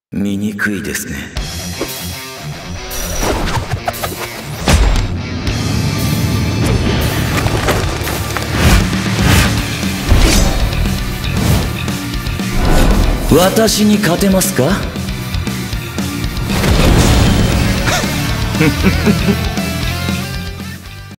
醜いですね。私に勝てますか？